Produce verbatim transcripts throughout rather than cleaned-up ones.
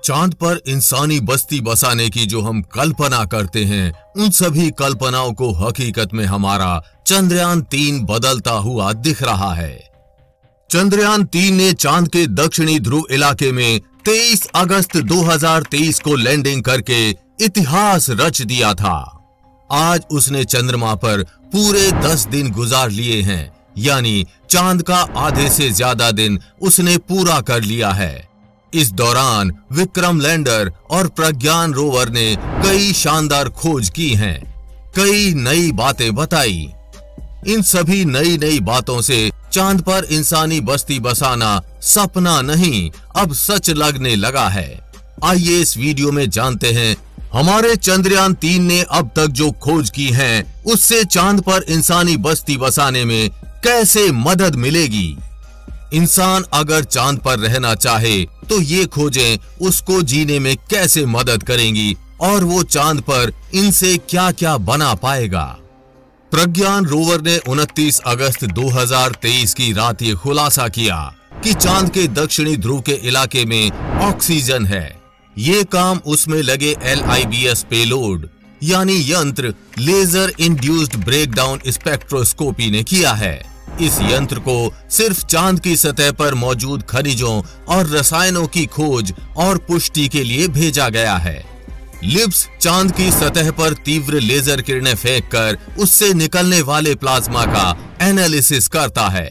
चांद पर इंसानी बस्ती बसाने की जो हम कल्पना करते हैं, उन सभी कल्पनाओं को हकीकत में हमारा चंद्रयान तीन बदलता हुआ दिख रहा है। चंद्रयान तीन ने चांद के दक्षिणी ध्रुव इलाके में तेईस अगस्त दो हज़ार तेईस को लैंडिंग करके इतिहास रच दिया था। आज उसने चंद्रमा पर पूरे दस दिन गुजार लिए हैं, यानी चांद का आधे से ज्यादा दिन उसने पूरा कर लिया है। इस दौरान विक्रम लैंडर और प्रज्ञान रोवर ने कई शानदार खोज की हैं, कई नई बातें बताई। इन सभी नई नई बातों से चांद पर इंसानी बस्ती बसाना सपना नहीं, अब सच लगने लगा है। आइए इस वीडियो में जानते हैं हमारे चंद्रयान तीन ने अब तक जो खोज की है, उससे चांद पर इंसानी बस्ती बसाने में कैसे मदद मिलेगी। इंसान अगर चांद पर रहना चाहे तो ये खोजें उसको जीने में कैसे मदद करेंगी और वो चांद पर इनसे क्या क्या बना पाएगा। प्रज्ञान रोवर ने उनतीस अगस्त दो हज़ार तेईस की रात ये खुलासा किया कि चांद के दक्षिणी ध्रुव के इलाके में ऑक्सीजन है। ये काम उसमें लगे L I B S payload यानी यंत्र लेजर इंड्यूस्ड ब्रेकडाउन स्पेक्ट्रोस्कोपी ने किया है। इस यंत्र को सिर्फ चांद की सतह पर मौजूद खनिजों और रसायनों की खोज और पुष्टि के लिए भेजा गया है। लिब्स चांद की सतह पर तीव्र लेजर किरणें फेंककर उससे निकलने वाले प्लाज्मा का एनालिसिस करता है।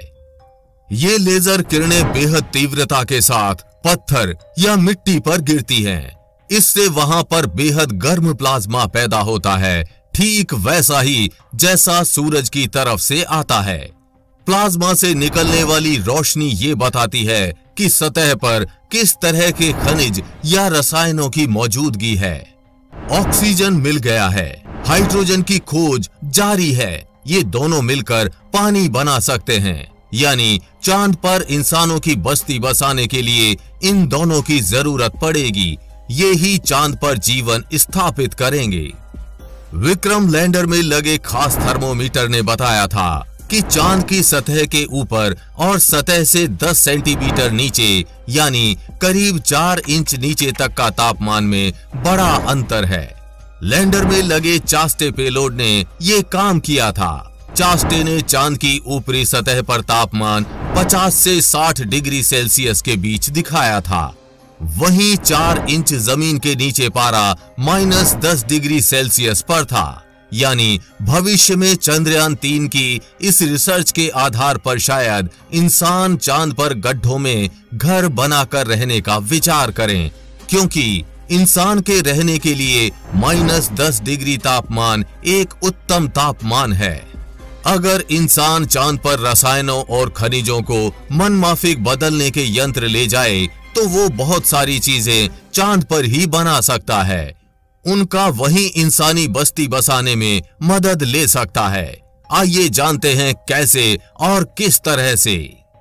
ये लेजर किरणें बेहद तीव्रता के साथ पत्थर या मिट्टी पर गिरती हैं। इससे वहां पर बेहद गर्म प्लाज्मा पैदा होता है, ठीक वैसा ही जैसा सूरज की तरफ से आता है। प्लाज्मा से निकलने वाली रोशनी ये बताती है कि सतह पर किस तरह के खनिज या रसायनों की मौजूदगी है। ऑक्सीजन मिल गया है, हाइड्रोजन की खोज जारी है। ये दोनों मिलकर पानी बना सकते हैं, यानी चांद पर इंसानों की बस्ती बसाने के लिए इन दोनों की जरूरत पड़ेगी। ये ही चांद पर जीवन स्थापित करेंगे। विक्रम लैंडर में लगे खास थर्मोमीटर ने बताया था कि चांद की सतह के ऊपर और सतह से दस सेंटीमीटर नीचे यानी करीब चार इंच नीचे तक का तापमान में बड़ा अंतर है। लैंडर में लगे चास्टे पेलोड ने ये काम किया था। चास्टे ने चांद की ऊपरी सतह पर तापमान पचास से साठ डिग्री सेल्सियस के बीच दिखाया था। वहीं चार इंच जमीन के नीचे पारा माइनस दस डिग्री सेल्सियस पर था। यानी भविष्य में चंद्रयान तीन की इस रिसर्च के आधार पर शायद इंसान चांद पर गड्ढों में घर बनाकर रहने का विचार करें, क्योंकि इंसान के रहने के लिए माइनस दस डिग्री तापमान एक उत्तम तापमान है। अगर इंसान चांद पर रसायनों और खनिजों को मनमाफिक बदलने के यंत्र ले जाए तो वो बहुत सारी चीजें चांद पर ही बना सकता है। उनका वहीं इंसानी बस्ती बसाने में मदद ले सकता है। आइए जानते हैं कैसे और किस तरह से।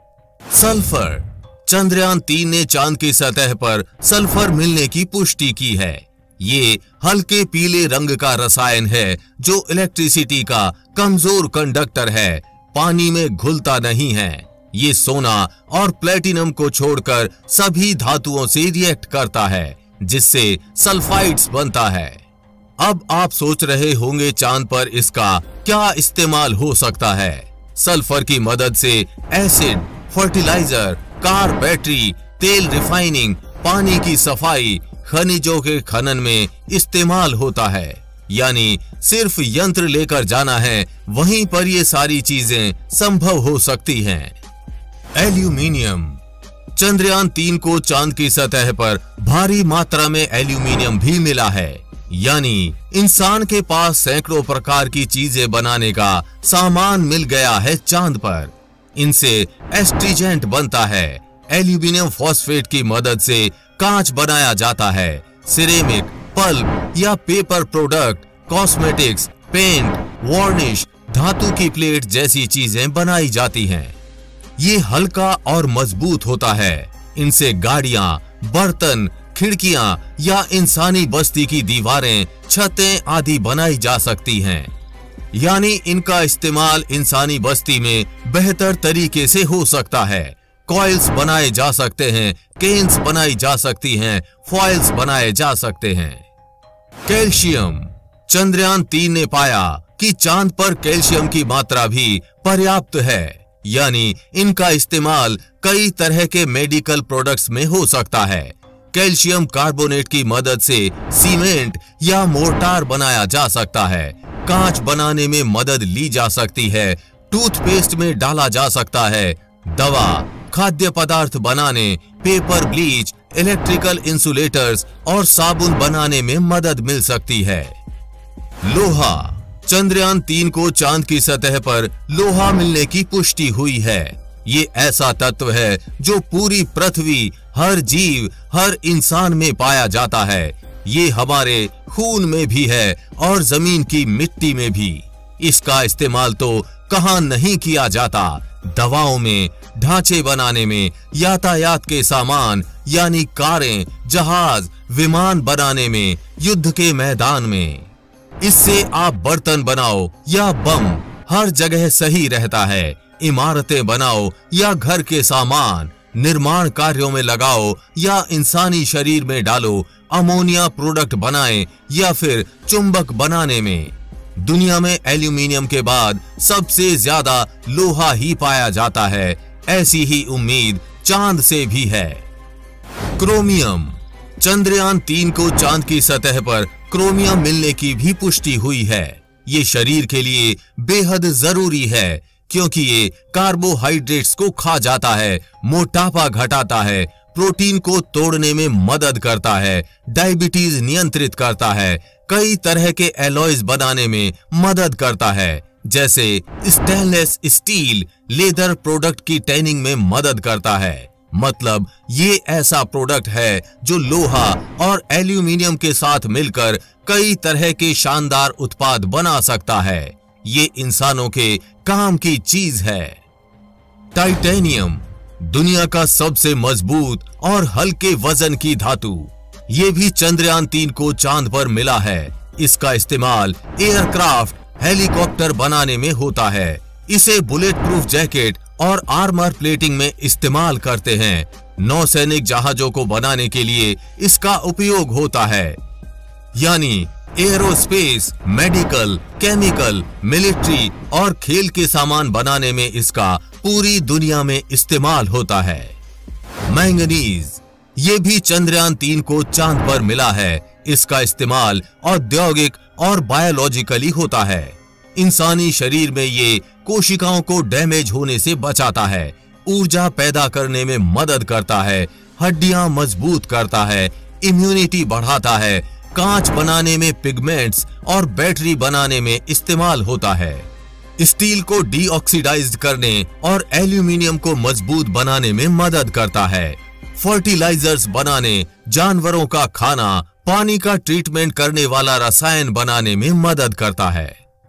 सल्फर। चंद्रयान तीन ने चांद की सतह पर सल्फर मिलने की पुष्टि की है। ये हल्के पीले रंग का रसायन है जो इलेक्ट्रिसिटी का कमजोर कंडक्टर है, पानी में घुलता नहीं है। ये सोना और प्लेटिनम को छोड़कर सभी धातुओं से रिएक्ट करता है, जिससे सल्फाइड्स बनता है। अब आप सोच रहे होंगे चांद पर इसका क्या इस्तेमाल हो सकता है। सल्फर की मदद से एसिड, फर्टिलाइजर, कार बैटरी, तेल रिफाइनिंग, पानी की सफाई, खनिजों के खनन में इस्तेमाल होता है। यानी सिर्फ यंत्र लेकर जाना है, वहीं पर ये सारी चीजें संभव हो सकती हैं। एल्यूमिनियम। चंद्रयान तीन को चांद की सतह पर भारी मात्रा में एल्यूमिनियम भी मिला है। यानी इंसान के पास सैकड़ों प्रकार की चीजें बनाने का सामान मिल गया है चांद पर। इनसे एस्ट्रीजेंट बनता है। एल्यूमिनियम फॉस्फेट की मदद से कांच बनाया जाता है। सिरेमिक, पल्प या paper product, cosmetics, paint, varnish, धातु की प्लेट जैसी चीजें बनाई जाती हैं। ये हल्का और मजबूत होता है। इनसे गाड़ियां, बर्तन, खिड़कियां या इंसानी बस्ती की दीवारें, छतें आदि बनाई जा सकती हैं। यानी इनका इस्तेमाल इंसानी बस्ती में बेहतर तरीके से हो सकता है। कॉइल्स बनाए जा सकते हैं, केन्स बनाई जा सकती हैं, फॉइल्स बनाए जा सकते हैं। कैल्शियम। चंद्रयान तीन ने पाया कि चांद पर कैल्शियम की मात्रा भी पर्याप्त है, यानी इनका इस्तेमाल कई तरह के मेडिकल प्रोडक्ट्स में हो सकता है। कैल्शियम कार्बोनेट की मदद से सीमेंट या मोर्टार बनाया जा सकता है, कांच बनाने में मदद ली जा सकती है, टूथपेस्ट में डाला जा सकता है, दवा, खाद्य पदार्थ बनाने, पेपर ब्लीच, इलेक्ट्रिकल इंसुलेटर्स और साबुन बनाने में मदद मिल सकती है। लोहा। चंद्रयान तीन को चांद की सतह पर लोहा मिलने की पुष्टि हुई है। ये ऐसा तत्व है जो पूरी पृथ्वी, हर जीव, हर इंसान में पाया जाता है। ये हमारे खून में भी है और जमीन की मिट्टी में भी। इसका इस्तेमाल तो कहां नहीं किया जाता, दवाओं में, ढांचे बनाने में, यातायात के सामान यानी कारें, जहाज, विमान बनाने में, युद्ध के मैदान में। इससे आप बर्तन बनाओ या बम, हर जगह सही रहता है। इमारतें बनाओ या घर के सामान, निर्माण कार्यों में लगाओ या इंसानी शरीर में डालो, अमोनिया प्रोडक्ट बनाएं या फिर चुंबक बनाने में। दुनिया में एल्यूमिनियम के बाद सबसे ज्यादा लोहा ही पाया जाता है। ऐसी ही उम्मीद चांद से भी है। क्रोमियम। चंद्रयान तीन को चांद की सतह पर क्रोमियम मिलने की भी पुष्टि हुई है। ये शरीर के लिए बेहद जरूरी है क्योंकि ये कार्बोहाइड्रेट्स को खा जाता है, मोटापा घटाता है, प्रोटीन को तोड़ने में मदद करता है, डायबिटीज नियंत्रित करता है, कई तरह के एलॉयज बनाने में मदद करता है, जैसे स्टेनलेस स्टील, लेदर प्रोडक्ट की टैनिंग में मदद करता है। मतलब ये ऐसा प्रोडक्ट है जो लोहा और एल्यूमिनियम के साथ मिलकर कई तरह के शानदार उत्पाद बना सकता है। ये इंसानों के काम की चीज है। टाइटेनियम। दुनिया का सबसे मजबूत और हल्के वजन की धातु। ये भी चंद्रयान तीन को चांद पर मिला है। इसका इस्तेमाल एयरक्राफ्ट, हेलीकॉप्टर बनाने में होता है। इसे बुलेट प्रूफ जैकेट और आर्मर प्लेटिंग में इस्तेमाल करते हैं। नौसैनिक जहाजों को बनाने के लिए इसका उपयोग होता है। यानी एरोस्पेस, मेडिकल, केमिकल, मिलिट्री और खेल के सामान बनाने में इसका पूरी दुनिया में इस्तेमाल होता है। मैंगनीज। ये भी चंद्रयान तीन को चांद पर मिला है। इसका इस्तेमाल औद्योगिक और बायोलॉजिकली होता है। इंसानी शरीर में ये कोशिकाओं को डैमेज होने से बचाता है, ऊर्जा पैदा करने में मदद करता है, हड्डियां मजबूत करता है, इम्यूनिटी बढ़ाता है, कांच बनाने में, पिगमेंट्स और बैटरी बनाने में इस्तेमाल होता है। स्टील को डीऑक्सीडाइज्ड करने और एल्यूमिनियम को मजबूत बनाने में मदद करता है। फर्टिलाइजर्स बनाने, जानवरों का खाना, पानी का ट्रीटमेंट करने वाला रसायन बनाने में मदद करता है।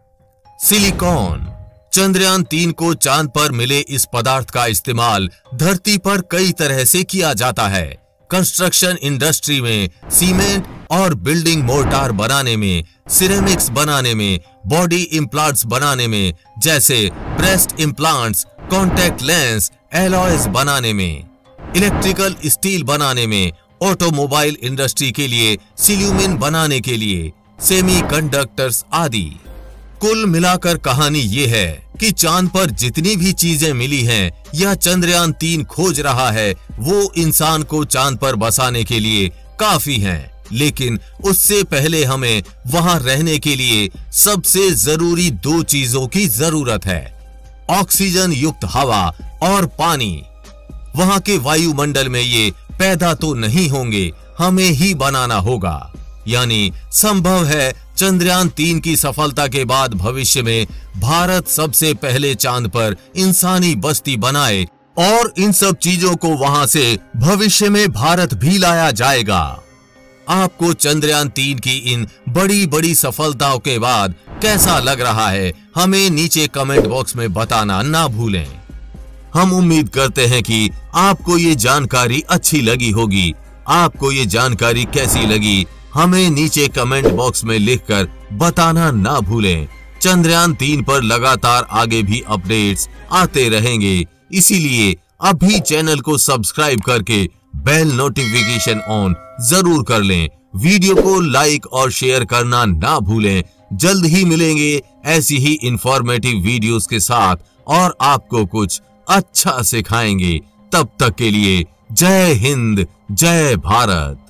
सिलिकॉन। चंद्रयान तीन को चांद पर मिले इस पदार्थ का इस्तेमाल धरती पर कई तरह से किया जाता है। कंस्ट्रक्शन इंडस्ट्री में, सीमेंट और बिल्डिंग मोर्टार बनाने में, सिरेमिक्स बनाने में, बॉडी इम्प्लांट्स बनाने में, जैसे breast implants, contact lens, alloys बनाने में, इलेक्ट्रिकल स्टील बनाने में, ऑटोमोबाइल इंडस्ट्री के लिए सिल्यूमिन बनाने के लिए, सेमीकंडक्टर्स आदि। कुल मिलाकर कहानी ये है कि चांद पर जितनी भी चीजें मिली हैं या चंद्रयान तीन खोज रहा है वो इंसान को चांद पर बसाने के लिए काफी हैं, लेकिन उससे पहले हमें वहां रहने के लिए सबसे जरूरी दो चीजों की जरूरत है। ऑक्सीजन युक्त हवा और पानी। वहां के वायुमंडल में ये पैदा तो नहीं होंगे, हमें ही बनाना होगा। यानी संभव है चंद्रयान तीन की सफलता के बाद भविष्य में भारत सबसे पहले चांद पर इंसानी बस्ती बनाए और इन सब चीजों को वहां से भविष्य में भारत भी लाया जाएगा। आपको चंद्रयान तीन की इन बड़ी बड़ी सफलताओं के बाद कैसा लग रहा है, हमें नीचे कमेंट बॉक्स में बताना ना भूलें। हम उम्मीद करते हैं कि आपको ये जानकारी अच्छी लगी होगी। आपको ये जानकारी कैसी लगी हमें नीचे कमेंट बॉक्स में लिखकर बताना ना भूलें। चंद्रयान तीन पर लगातार आगे भी अपडेट्स आते रहेंगे, इसीलिए अभी चैनल को सब्सक्राइब करके बेल नोटिफिकेशन ऑन जरूर कर लें। वीडियो को लाइक और शेयर करना ना भूलें। जल्द ही मिलेंगे ऐसी ही इंफॉर्मेटिव वीडियोस के साथ और आपको कुछ अच्छा सिखाएंगे। तब तक के लिए जय हिंद, जय भारत।